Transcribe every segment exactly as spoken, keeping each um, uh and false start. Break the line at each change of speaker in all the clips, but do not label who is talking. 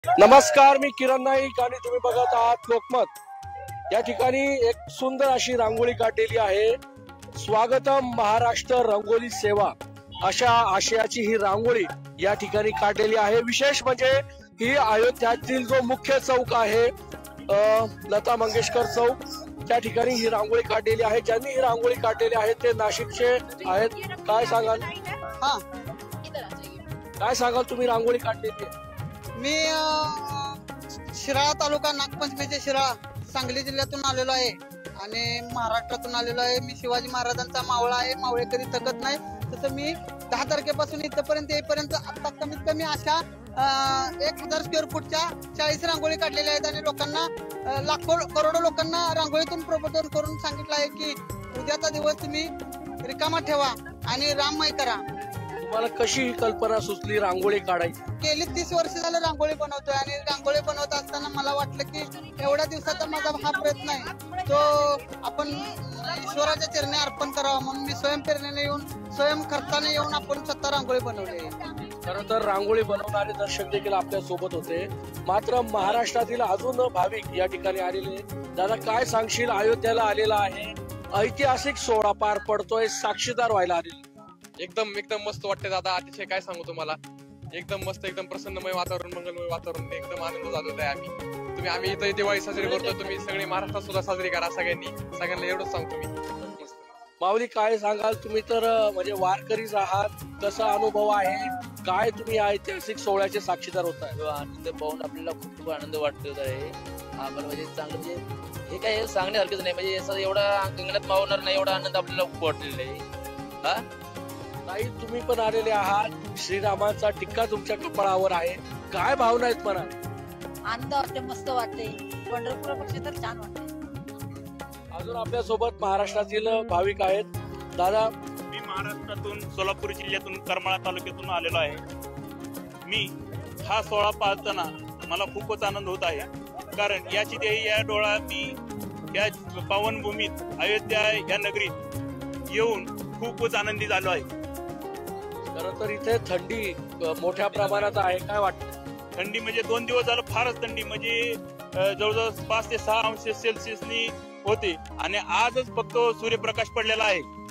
नमस्कार, मी किरण नाईक आणि तुम्ही बघत आहात लोकमत। या ठिकाणी एक सुंदर अशी रांगोळी काढलेली आहे। स्वागतम महाराष्ट्र रंगोली सेवा अशा आशयाची ही रांगोळी या ठिकाणी काढलेली आहे। विशेष म्हणजे ही अयोध्यातील जो मुख्य चौक आहे लता मंगेशकर चौक, त्या ठिकाणी ही रांगोळी काढलेली आहे। ज्यांनी ही रांगोळी काढलेली आहे ते नाशिकचे आहेत। काय सांगाल?
हा
काय सांगाल तुम्ही रांगोळी काढलेली आहे?
मी शिराळा तालुका नागपंचमीचे शिराळा सांगली जिल्ह्यातून आलेलो आहे आणि महाराष्ट्रातून आलेलो आहे। मी शिवाजी महाराजांचा मावळा आहे, मावळे कधी थकत नाही। तसं मी दहा तारखेपासून इथपर्यंत येईपर्यंत आता कमीत कमी अशा एक हजार स्क्वेअर फूटच्या चाळीस रांगोळी काढलेल्या आहेत आणि लोकांना लाखो करोडो लोकांना रांगोळीतून प्रबोधन करून सांगितलं आहे की उद्याचा दिवस तुम्ही रिकामा ठेवा आणि राममय करा।
तुम्हाला कशी ही कल्पना सुचली रांगोळी काढायची?
गेली तीस वर्ष झालं रांगोळी बनवतोय आणि रांगोळी बनवत असताना मला वाटलं की एवढ्या दिवसाचा माझा हा प्रयत्न आहे तो आपण ईश्वराच्या चरणी अर्पण करावा, म्हणून मी स्वयंप्रेरणेने येऊन स्वयं खर्चाने येऊन आपण स्वतः रांगोळी बनवली।
खरं तर रांगोळी बनवणारे दर्शक देखील आपल्या सोबत होते, मात्र महाराष्ट्रातील अजून भाविक या ठिकाणी आलेले। दादा, काय सांगशील? अयोध्याला आलेला आहे, ऐतिहासिक सोहळा पार पडतोय, साक्षीदार व्हायला आलेले।
एकदम एकदम मस्त वाटते दादा, अतिशय काय सांगू तुम्हाला, एकदम मस्त, एकदम प्रसन्नमय वातावरण, मंगलमय वातावरण, एकदम आनंद झालेला आहे। आम्ही तुम्ही आम्ही इथं दिवाळी साजरी करतो, तुम्ही सगळे महाराष्ट्रात सुद्धा साजरी करा सगळ्यांनी, सगळ्यांना एवढंच सांगतो मी।
माऊली, काय सांगाल? तुम्ही तर म्हणजे वारकरीच आहात, कसा अनुभव आहे? काय तुम्ही ऐतिहासिक सोहळ्याचे साक्षीदार होत आहे?
आनंद पाहून आपल्याला खूप खूप आनंद वाटत आहे। आपण म्हणजे चांगलं म्हणजे हे काय सांगण्यासारखंच नाही, म्हणजे असं एवढा अंगणात मावणार नाही एवढा आनंद आपल्याला खूप वाटलेला आहे। हा
ताई, तुम्ही पण आलेले आहात, श्रीरामाचा टिक्का तुमच्या कपाळावर आहे, काय भावना आहेत म्हणा?
आनंद वाटते, मस्त वाटते, पंढरपूरपेक्षा तर छान वाटते।
अजून आपल्या सोबत महाराष्ट्रातील भाविक आहेत। दादा,
मी महाराष्ट्रातून सोलापूर जिल्ह्यातून करमाळा तालुक्यातून आलेलो आहे। मी हा सोहळा पाहताना मला खूपच आनंद होत आहे, कारण याची देही या डोळा मी या पावनभूमीत अयोध्या या नगरीत येऊन खूपच आनंदी झालो आहे।
खरं तर इथे थंडी मोठ्या प्रमाणात आहे, काय वाटतं?
थंडी म्हणजे दोन दिवस झालं फारच थंडी, म्हणजे जवळजवळ पाच ते सहा अंश सेल्सिअसनी होते आणि आजच फक्त सूर्यप्रकाश पडलेला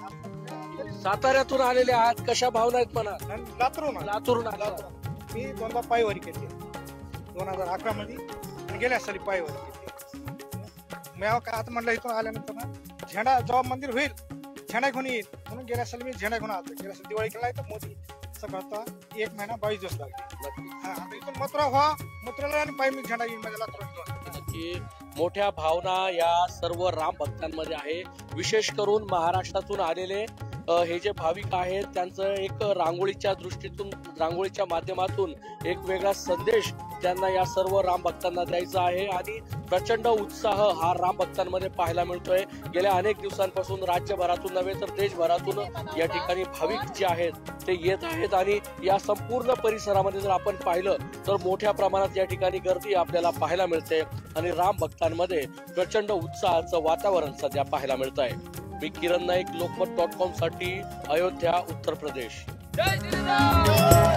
आहे।
साताऱ्यातून आलेले आहात, कशा भावना आहेत म्हणा?
लातूरून
लातूरून आला।
मी दोनदा पायवारी केली दोन हजार अकरा मध्ये आणि गेल्या साली पायवारी केली। मी आता म्हटलं इथून आल्यानंतर ना झेंडा जेव्हा मंदिर होईल झेंडा घेऊन येईल, म्हणून गेल्या साली मी झेंडा घेऊन आलो। गेल्या साली दिवाळी केला तर मोदी सगळं एक महिना बावीस दिवस लागले। हा, आता इथून मथुरा व्हा, मथुराला आणि पायी मी झेंडा येईल माझ्या लातूर।
की मोठ्या भावना या सर्व राम भक्तांमध्ये आहे। विशेष करून महाराष्ट्रातून आलेले हे जे भाविक आहेत त्यांचं एक रांगोळीच्या दृष्टीतून, रांगोळीच्या माध्यमातून एक वेगळा संदेश त्यांना या सर्व राम भक्तांना द्यायचा आहे आणि प्रचंड उत्साह हा राम भक्तांमध्ये पाहायला मिळतोय। गेल्या अनेक दिवसांपासून राज्यभरातून नव्हे तर देशभरातून या ठिकाणी भाविक जे आहेत ते येत आहेत आणि या संपूर्ण परिसरामध्ये जर आपण पाहिलं तर मोठ्या प्रमाणात या ठिकाणी गर्दी आपल्याला पाहायला मिळते आणि राम भक्तांमध्ये प्रचंड उत्साहाचं वातावरण सध्या पाहायला मिळत आहे। मी किरण नाईक, लोकमत डॉट कॉम साठी, अयोध्या, उत्तर प्रदेश।
जय श्रीराम।